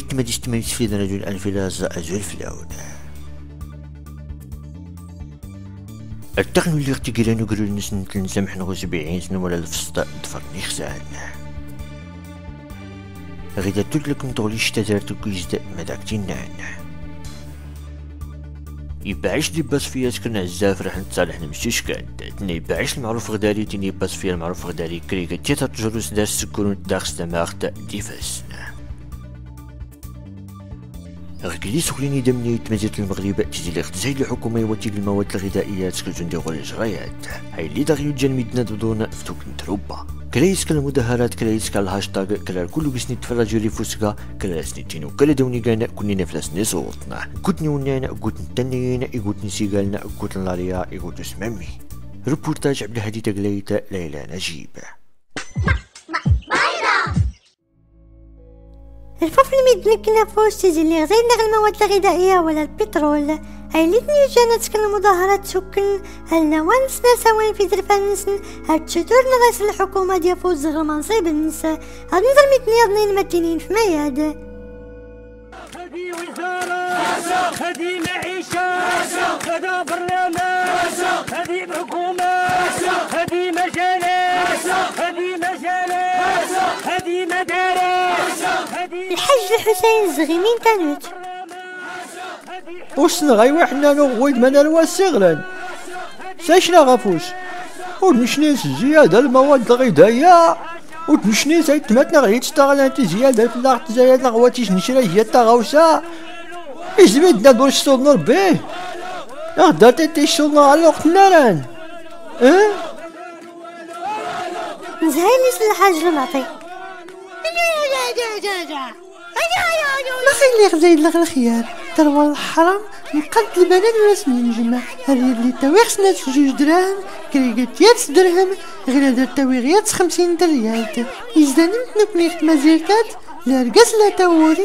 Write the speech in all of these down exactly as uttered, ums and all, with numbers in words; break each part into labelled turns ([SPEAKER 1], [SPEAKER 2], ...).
[SPEAKER 1] تمدي تمدي في رجل الفلاز أزول فلاون التقن اللي اختيقلانو قلو النسن تلنسمح نغو سبعين سنة ولا الفسطاء دفرني خزان غيدا تلكم تغليش تزارتو كيزدا مداكتين نانا يباعش دي باس فيها سكرنا عزاف راح نتصالح نمشيش كاد تني يباعش المعروف غداري تني باس فيها المعروف غداري كريكا تيتا تجروس دار السكون داخس دماغتا ديفاسنا غكلي سخليني دمني يتمزيت المغرب تيزي لي اختزايد الحكومة يوتي المواد الغذائية سكلتون دي غول الجرايات هاي اللي داغيو جان ميدنا دودونا فتوك نتروبا كلايس كلا المظاهرات كلايس كلا الهاشتاغ كلا الكل بسني تفرج يوري فوسكا كلا سنتينو كلا دوني كانا كوني نفلسني صوتنا قوتني ونانا قوتني تنينا قوتني سيقالنا قوتن لاريا قوتن سممي ريبورتاج عبد الهادي تقليتا ليلى نجيب
[SPEAKER 2] الفوف الميدلك نافوس تيجي اللي غير نغ المواد الغذائية ولا البترول هاي اللي تنيو جانا تسكن المظاهرات سكن هلنا وانسنا سوين في درفان نسن هاد تشدور رئيس الحكومة ديال فوز غير منصب النساء هاد نظر متنيضنين متينين في مياد
[SPEAKER 3] هادي وزارة هادي معيشة هذا برلمان هادي حكومة هادي مجالات هادي مجالات هادي مدارس
[SPEAKER 2] الحاج الحسين الزغيمين تانوت
[SPEAKER 4] وسنا غاي وحنا نغويد مانا الواسغلان ساشنا غافوس ونشنيس زيادة المواد الغذائية ونشنيس هاي تماتنا غايت تشتغل انت زيادة في اللاغت زيادة غواتيش نشري هي التغاوسة إزميدنا دور الشطور بيه غدا تيتي الشطور على وقت الناران اه
[SPEAKER 2] نزهيليس الحاج المعطي
[SPEAKER 4] ما خيلي غزايد لغ الخيار تروى الحرام نقد البنات ولا سنين جمع هذه اللي تاويخ سنات جوج دراهم كريقات ياتس درهم غير هذا التاويغ ياتس خمسين دريات إذا نمت نكنيخت مازيركات لا رقاس لا تاوري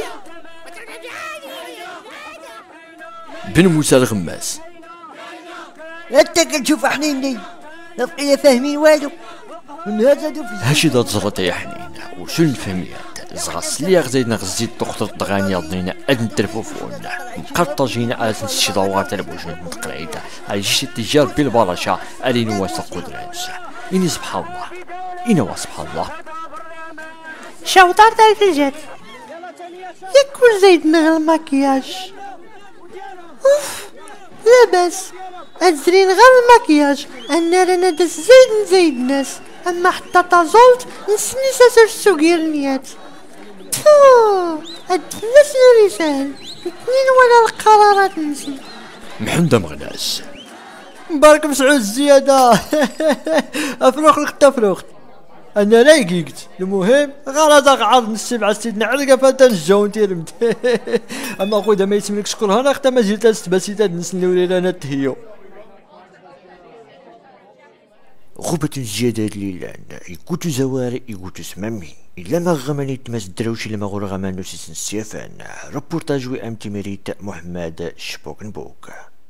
[SPEAKER 1] بن موسى الغماس
[SPEAKER 5] انت كتشوف حنيني لا بقينا فاهمين والو من هذا دوفي
[SPEAKER 1] هاشي دا تزغط يا حنين وشو الفهميات زغاس لي غزيدنا غزيد دكتور الطغاني ضنينا ادن تلفوفونا مقرطجينا على سنشي دوات البوجود متقريتا على جيش التجار بالبلاشا علي نواسق قدرانسا إني سبحان الله إنا سبحان الله
[SPEAKER 4] شوطار تاع الفلجات ياكل زايدنا غير الماكياج اوف لاباس ازرين غير الماكياج انا رانا داس زايد نزايد ناس اما حتى تازولت نسني ساسر السوقير نيات فو هاد الناس نوريسان اثنين ولا القرارات نسن
[SPEAKER 1] محمد مغناس
[SPEAKER 4] مبارك مسعود الزيادة افروخ لك تفروخت انا رايقيقت المهم غير هذا عرض السبعة سيدنا علقة فاتا نجاو نتيرمت اما خويا ما يسملك شكون هنا اختا ما زلت استباسيتا نسن نوري رانا تهيو
[SPEAKER 1] غوبة الزيادة اللي يقوتو زواري يقوتو سمامي إلا ما غماني تماس الدروشي لما غور غمانو سيسن السيافان ريبورتاج وي ام تيميريت محمد شبوكن بوك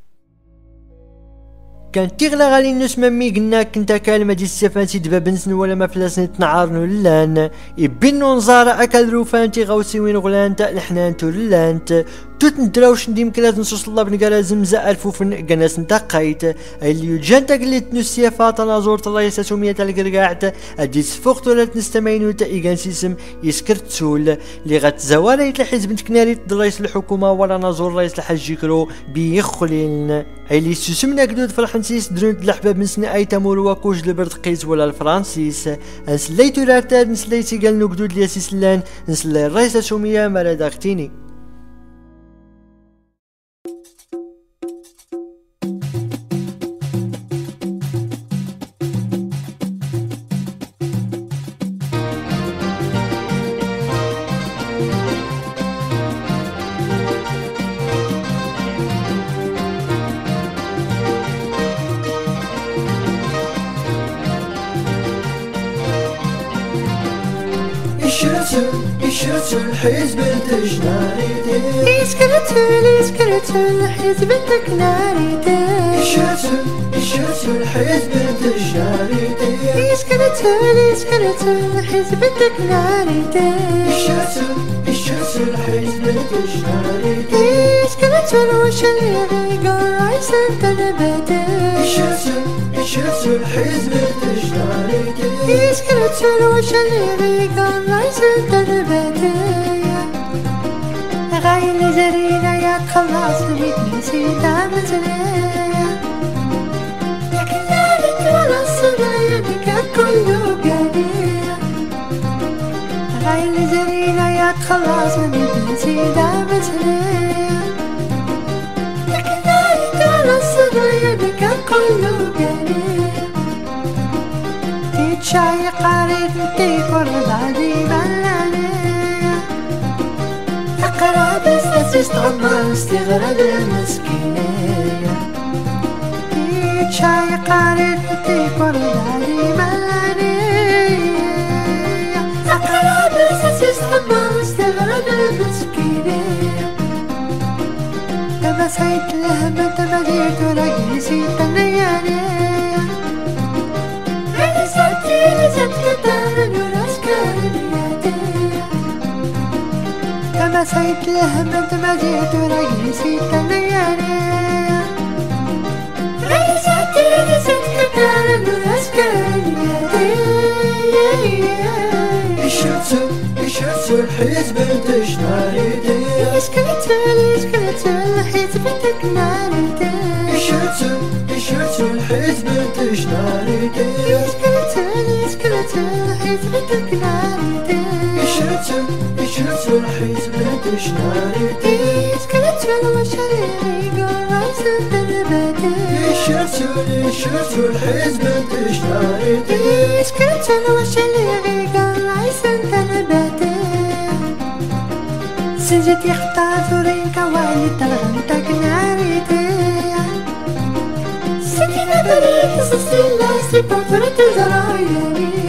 [SPEAKER 4] كان تيغلا غالي الناس مامي قلنا كنتا كلمة دي السيفان سيد بابنسن ولا ما فلاسن تنعارنو لان يبنو نزارة اكل روفان تيغاوسي وين غلانت الحنان تولانت توت ندراوش نديم كلاز نصوص الله بنقرا زمزة الفوفن قناس نتاقايت اللي يجانتا قلت نسيافات نازور الله يساسومية القرقاعت اديس فوقت ولا تنستمعينو تا ايقان سيسم يسكر تسول اللي غتزوالي تلحيز بنت كناري رئيس الحكومة ولا نازور رئيس الحج يكرو بيخلين اللي سوسمنا قدود فرحنسيس درونت الحباب نسنا اي تامور واكوج لبرد قيس ولا الفرنسيس نسليتو رارتاد نسليتي قال نقدود لياسيس لان نسلي الرئيس السومية مرا داختيني
[SPEAKER 6] يشرتو الحزب التجناريتي
[SPEAKER 4] يسكرتو يسكرتو الحزب التجناريتي
[SPEAKER 6] يشرتو يشرتو الحزب التجناريتي
[SPEAKER 4] يسكرتو يسكرتو الحزب التجناريتي
[SPEAKER 6] يشرتو يشرت الحزب الدجناريتي
[SPEAKER 5] يسكنت الوشليغي قرايس التنباتي
[SPEAKER 6] يشرت يشرت الحزب الدجناريتي
[SPEAKER 5] يسكنت الوشليغي قرايس التنباتي غايل زرينا يا تخلص بيت نسيت عمتنايا لكن نارك ولا الصبايا بك كله قليل غايل زرينا يا تخلص بيت نسيت عمتنايا لكن نارك ولا الصبايا بك كله قليل تتشايق قريب نتيك ورضعدي بلانيا أقرب أساس تغمر استغرب المسكينية تتشايق قريب نتيك ورضعدي بلانيا أقرب أساس تغمر استغرب المسكينية لما سيت لهمة ما جيت ولا قيسيت النيانية أنا سبتي لزت كتار نورس كارنياتية لما سيت لهمة ما جيت ولا قيسيت النيانية أنا سبتي لزت كتار نورس كارنياتية
[SPEAKER 6] يشرت يشرت الحزب الدجناريتي
[SPEAKER 5] يسكنت يسكنت الحزب الدجناريتي
[SPEAKER 6] يشرت يشرت الحزب الدجناريتي
[SPEAKER 5] يسكنت يسكنت الحزب الدجناريتي
[SPEAKER 6] يشرت يشرت الحزب الدجناريتي
[SPEAKER 5] يسكنت الوشليغي قرايس التنباتي
[SPEAKER 6] يشرت يشرت الحزب الدجناريتي
[SPEAKER 5] يسكنت الوشليغي قرايس التنباتي سجت يختار ثورين كوالي ترغنتك ناريتي سكينة بريد سسيلا سيبوترة زرايري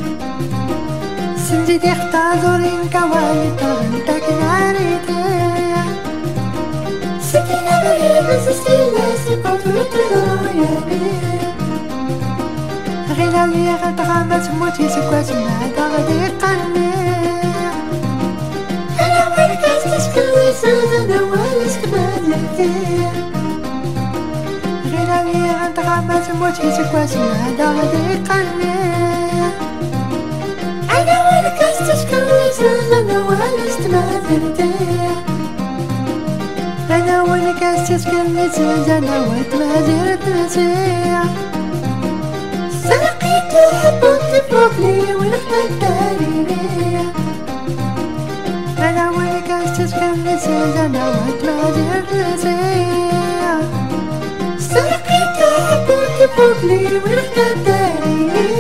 [SPEAKER 5] سجت يختار ثورين كوالي ترغنتك ناريتي سكينة بريد سسيلا سيبوترة زرايري غير اللي غتغامت موتي سكوات معاك غادي يقني أنا مركز تشكل سنة والس كمالتي غير اللي غتغامت موتي سكوات معاك غادي يقني أنا مركز تشكل سنة والس كمالتي أنا مركز تشكل سنة والس سرقيت حبوتي فوقلي ونحن الداريني أنا وينك استسكن سيدنا واتماجر نسيا سرقيت حبوتي فوقلي ونحن الداريني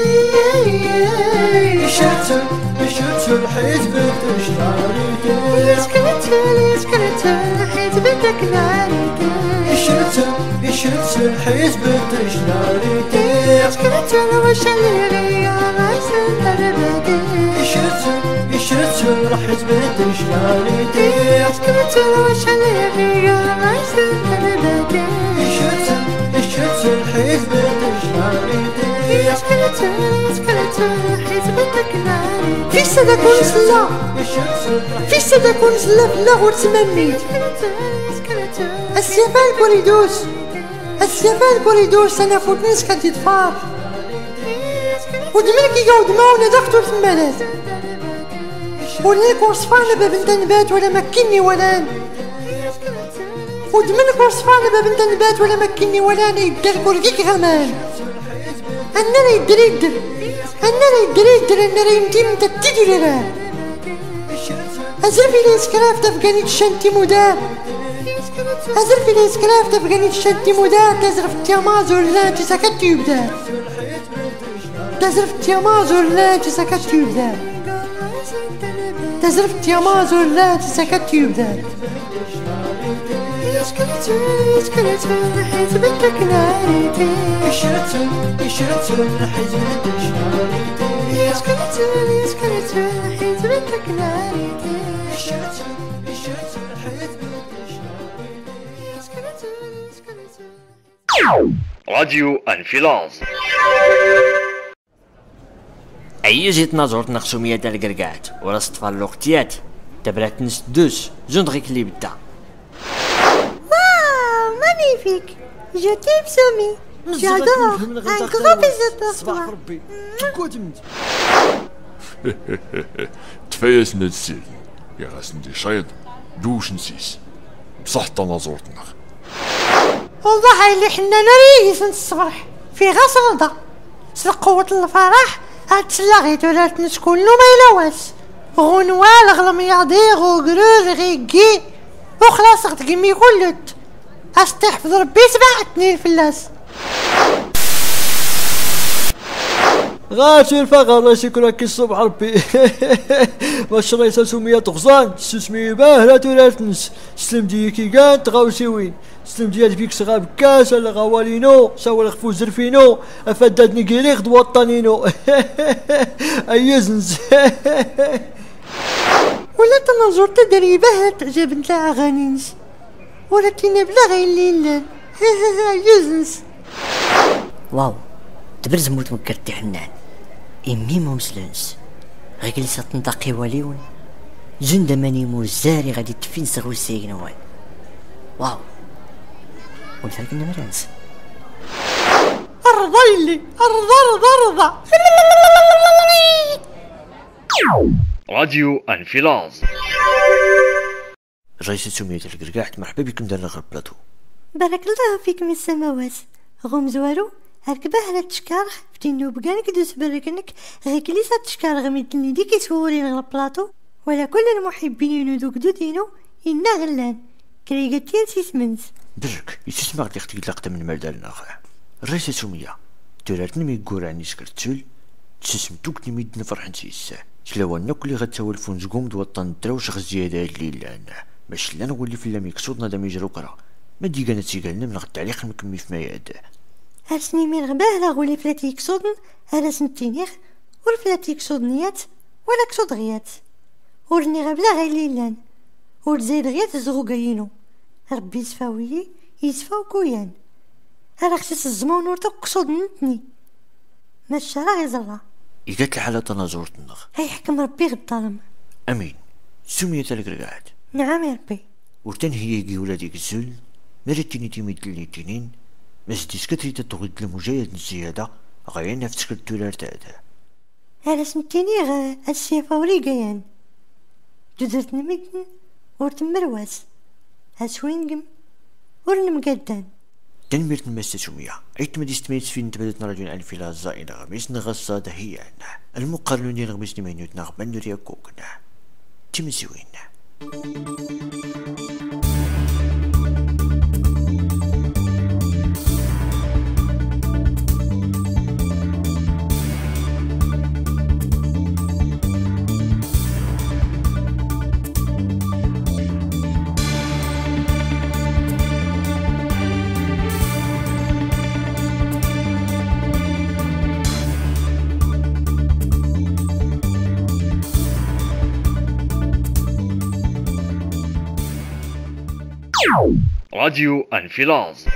[SPEAKER 6] يشرت يشرت الحزب الدجناريتي
[SPEAKER 5] يسكنت يسكنت الحزب الدجناريتي
[SPEAKER 6] يشرت يشرت الحزب الدجناريتي
[SPEAKER 5] يسكنت الوشليغي قرايس التنباتي
[SPEAKER 6] يشرت يشرت الحزب الدجناريتي
[SPEAKER 5] يسكنت الوشليغي قرايس التنباتي
[SPEAKER 6] يشرت يشرت الحزب الدجناريتي
[SPEAKER 5] يسكنت يسكنت الحزب الدجناريتي فيش ستكون سلا فيش ستكون سلا في اللاغور تمنيت السيفان كوريدوس السيفان كوريدوس أنا فوت ناس كانت يدفار ودملك يقعد معونا دختو في الملات وليك وصفانا باب انت نبات ولا مكني ولان ودملك وصفانا باب انت نبات ولا مكني ولان يدر كوركيك غمان أنا لا يدريدر أنا لا يدريدر أنا لا يمتي من تتدي لرا أزرفي لي سكراف تفقاني تشانتي مدار أزرفي لي سكراف تفقاني تشانتي مدار تزرف تياماز ولا تسكت يبدار تزرف تياماز ولا تسكت يبدار تزرف تياماز ولا تسكت يبدار يسكنت يسكنت الحزب الدجناريتي
[SPEAKER 6] يشرت يشرت الحزب الدجناريتي
[SPEAKER 5] يسكنت يسكنت الحزب الدجناريتي
[SPEAKER 6] يشرت يشرت الحزب الدجناريتي
[SPEAKER 5] يسكنت يسكنت
[SPEAKER 1] راديو انفلاز أي جيت نظرت نخشومية القرقات وراس طفال الوقتيات دابا راه تنس دوس جندغيك اللي بدا.
[SPEAKER 2] واو مانيفيك. جو تيب سومي. جادور. ان غرو بيزو بور
[SPEAKER 4] صباح
[SPEAKER 2] توا.
[SPEAKER 4] ربي قدمت.
[SPEAKER 7] تفايس نتسيل يا غاس ندي شايد دوش نسيس بصح تنازورتنا.
[SPEAKER 5] والله اللي حنا نريس الصباح في غاس رضا سل قوة الفرح هاد تسلاغيت ولا تنسكون لو ما يلواس غنوال غلمياضي غوغرور غيكي وخلاص غتقمي كلت استحفظ ربي سبعة اتنين فلاس.
[SPEAKER 4] غاشي الفقر الله يشكرك الصبح ربي. باش رئيس سمية غزان سمي باهلة ولا تنس سلم ديكي كانت غاوسي وين سلم ديال فيك صغاب كاس على غوالينو سوا الخفو زرفينو افداد نيكيري غد وطنينو. ايزنز.
[SPEAKER 5] ولا تنظر تدري بها تعجب نتاع اغانينس ولا تينا بلا غير الليل. يزنس.
[SPEAKER 8] واو تبرز موت مكرتي حنان إمي مومسلنس غير جلسة تنطقي واليون جند ماني موزاري غادي تفين صغو السيقنوان. واو والفرق مرانس
[SPEAKER 5] الرضا اللي الرضا الرضا الرضا.
[SPEAKER 3] راديو انفلاز.
[SPEAKER 1] الرئيس سمية القرقاح مرحبا بكم دار الغرب بلاتو.
[SPEAKER 2] بارك الله فيك من السماوات. غوم زوارو هركبه على تشكارخ فتينو بقانك دوس بركنك غير كليسة تشكارغ ميدلني ديكي سورين غلا بلاطو ولا كل المحبين دوك دودينو إنا غلان كريغتين سيسمنز.
[SPEAKER 1] برك يسمع لي اختي لقطة من مال ناخ. الرئيس سمية تولاتني ميقور عني سكرتسول تسمتوك نميد نفرح نسيس سلاوانا كلي غتسولفون زقوم دوطن دراوش غزيادة اللي لان باش لا نولي في اللي ميكسود نادم يجرو قرا ما ديقانا تيقالنا من غد تعليق مكمي في مياد.
[SPEAKER 2] هرسني من غباه لا غولي فلاتي كسودن هذا سنتينيغ ور فلاتي كسودنيات ولا كسود غيات ورني غبلا غير ليلان ور زيد غيات زغوقاينو ربي يسفاوي يسفاو كويان هذا خصيص الزمون ورتو كسود نتني ما الشرا غير زرا
[SPEAKER 1] إيقات الحالة تنازورت النغ.
[SPEAKER 2] هاي حكم ربي غدالم.
[SPEAKER 1] أمين سمية القرقاعد.
[SPEAKER 2] نعم يا ربي.
[SPEAKER 1] ورتن هي يجي ولادك الزول مرتيني تيميد للتنين مستيس كتري تتغد المجايد الزيادة غير نفس كالتولار تاعها.
[SPEAKER 2] هذا سنتيني غا السيفا وريقيان جدرت نميدن ورتمرواز هاسوينقم ورنمقدان.
[SPEAKER 1] تنميرت المسة سمية عيت مديس تميز فين تبدت نراجون الفيلا الزائنة غميس نغصة دهيان المقارنين غميس نمينوت نغبان نريا كوكنا تمسوين.
[SPEAKER 3] راديو انفلاز.